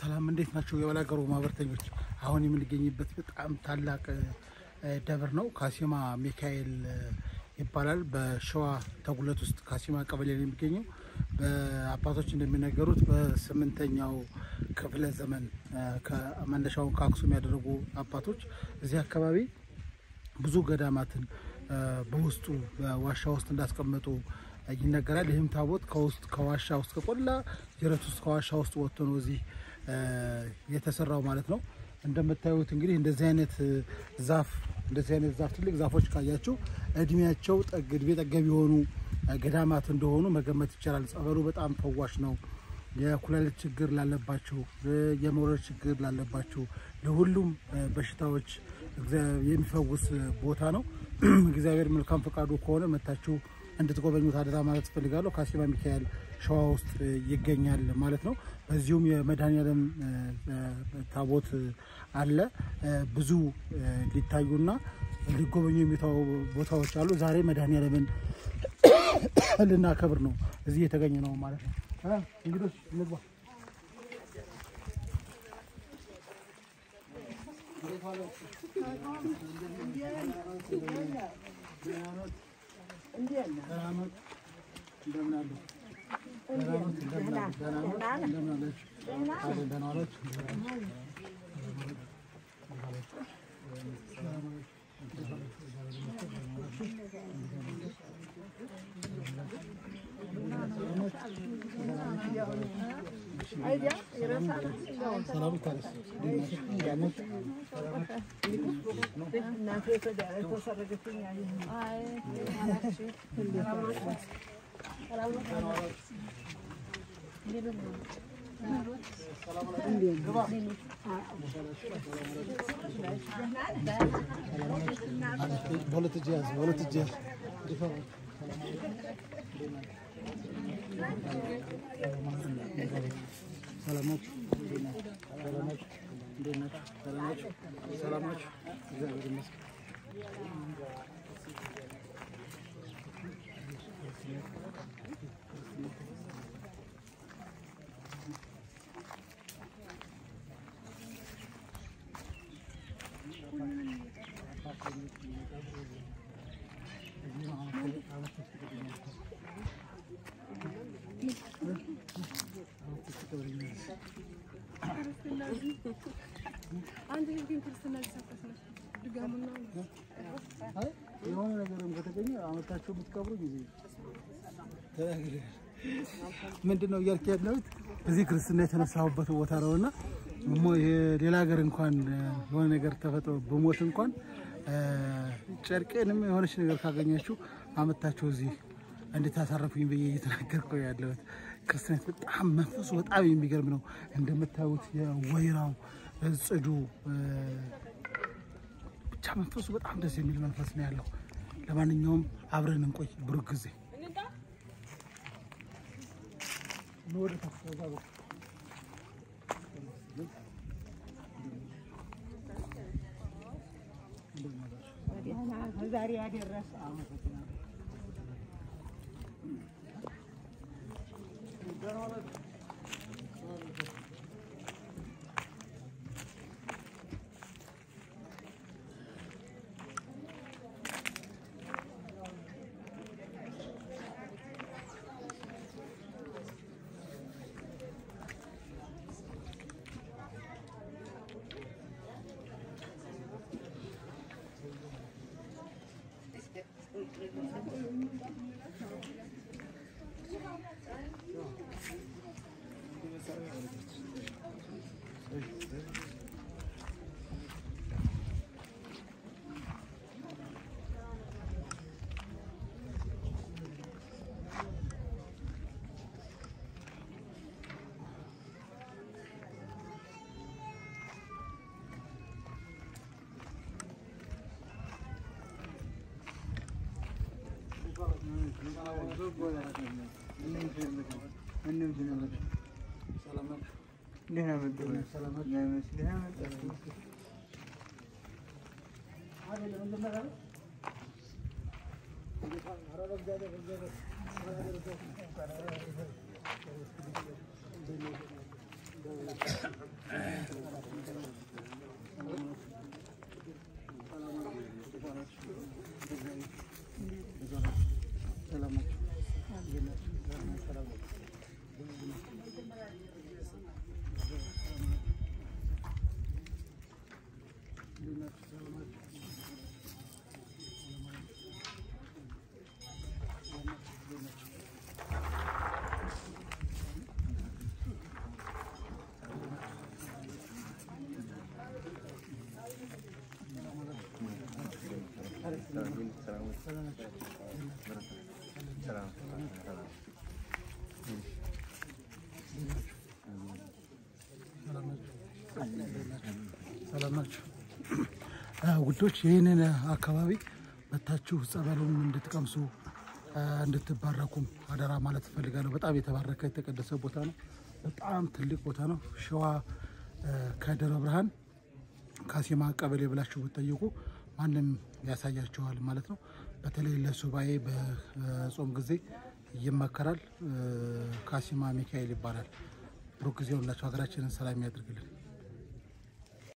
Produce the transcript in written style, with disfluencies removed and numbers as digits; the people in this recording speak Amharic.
ሰላም እንዴት ናችሁ የበላገሩ ማህበርተኞች? አሁን የምንገኝበት በጣም ታላቅ ደብር ነው። ካሲማ ሚካኤል ይባላል። በሸዋ ተጉለት ውስጥ ካሲማ ቀበሌ ላይ የሚገኘው በአባቶች እንደሚነገሩት በ8ኛው ክፍለ ዘመን ከመነሻውን ከአክሱም ያደረጉ አባቶች እዚህ አካባቢ ብዙ ገዳማትን በውስጡ በዋሻ ውስጥ እንዳስቀመጡ ይነገራል። ይህም ታቦት ከውስጥ ከዋሻ ውስጥ ከቆላ ጅረት ውስጥ ከዋሻ ውስጥ ወጥቶ ነው እዚህ የተሰራው ማለት ነው። እንደምታዩት እንግዲህ እንደዚህ አይነት ዛፍ ትልቅ ዛፎች ካያችሁ እድሜያቸው እድሜ ጠገብ የሆኑ ገዳማት እንደሆኑ መገመት ይቻላል። ጸበሉ በጣም ፈዋሽ ነው። የኩላሊት ችግር ላለባችሁ፣ የመውለድ ችግር ላለባችሁ ለሁሉም በሽታዎች የሚፈውስ ቦታ ነው። እግዚአብሔር መልካም ፈቃዱ ከሆነ መታችሁ እንድትጎበኙት አደራ ማለት ፈልጋለሁ። ካሲማ ሚካኤል ሸዋ ውስጥ ይገኛል ማለት ነው። በዚሁም የመድኃኒዓለም ታቦት አለ። ብዙ ሊታዩና ሊጎበኙ የሚታዩ ቦታዎች አሉ። ዛሬ መድኃኒዓለምን ልናከብር ነው እዚህ የተገኘ ነው ማለት ነው። እንግዲህ እንግባ የሆነ ነገርም ከተገኘ አመታችሁ የምትቀብሩ ጊዜ ምንድነው እያልክ ያለሁት እዚህ ክርስትና የተነሳሁበት ቦታ ነውና ሌላ ሀገር እንኳን የሆነ ነገር ተፈጥሮ በሞት እንኳን ጨርቄንም የሆነች ነገር ካገኛችሁ አመታችሁ እዚህ እንድታሳርፉኝ በየ እየተናገርኩ ያለሁት። ክርስትና በጣም መንፈሱ በጣም የሚገርም ነው። እንደምታዩት የወይራው ጽዱ ብቻ መንፈሱ በጣም ደስ የሚል መንፈስ ነው ያለው። ለማንኛውም አብረን እንቆይ ብሩክ ጊዜ ኖር ተፈዛው ዛሬ ያደረሰ ውዶች ይሄንን አካባቢ መታችሁ ጸበሉን እንድትቀምሱ እንድትባረኩም አደራ ማለት ፈልጋለሁ። በጣም የተባረከ የተቀደሰ ቦታ ነው። በጣም ትልቅ ቦታ ነው። ሸዋ ከደብረ ብርሃን ካሲማ ቀበሌ ብላችሁ ብትጠይቁ ማንም ያሳያችኋል ማለት ነው። በተለይ ለሱባኤ በጾም ጊዜ ይመከራል። ካሲማ ሚካኤል ይባላል። ብሩክ ጊዜው ሁላችሁ ሀገራችንን ሰላም ያድርግልን።